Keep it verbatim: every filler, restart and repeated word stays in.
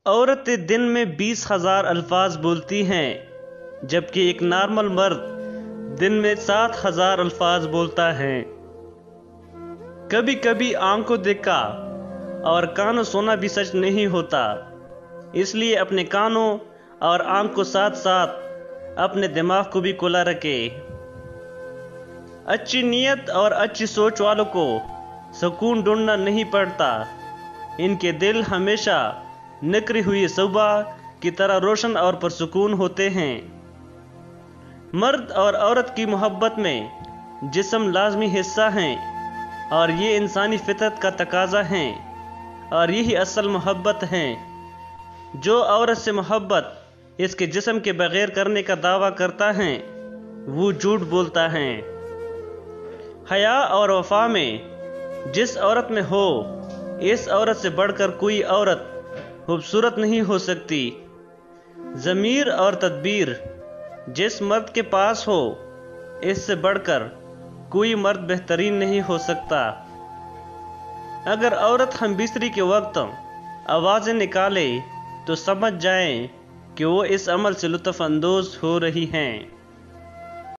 عورتیں دن میں بیس ہزار الفاظ بولتی ہیں جبکہ ایک نارمل مرد دن میں سات ہزار الفاظ بولتا ہے۔ کبھی کبھی آنکھ کو دیکھا اور کانوں سونا بھی سچ نہیں ہوتا، اس لیے اپنے کانوں اور آنکھ کو ساتھ ساتھ اپنے دماغ کو بھی کھلا رکھے۔ اچھی نیت اور اچھی سوچ والوں کو سکون ڈھونڈنا نہیں پڑتا، ان کے دل ہمیشہ نکھری ہوئی صبح کی طرح روشن اور پرسکون ہوتے ہیں۔ مرد اور عورت کی محبت میں جسم لازمی حصہ ہیں اور یہ انسانی فطرت کا تقاضا ہے، اور یہی اصل محبت ہے۔ جو عورت سے محبت اس کے جسم کے بغیر کرنے کا دعویٰ کرتا ہے وہ جھوٹ بولتا ہے۔ حیا اور وفا میں جس عورت میں ہو، اس عورت سے بڑھ کر کوئی عورت خوبصورت نہیں ہو سکتی۔ ضمیر اور تدبیر جس مرد کے پاس ہو، اس سے بڑھ کر کوئی مرد بہترین نہیں ہو سکتا۔ اگر عورت ہم بستری کے وقت آوازیں نکالے تو سمجھ جائیں کہ وہ اس عمل سے لطف اندوز ہو رہی ہیں۔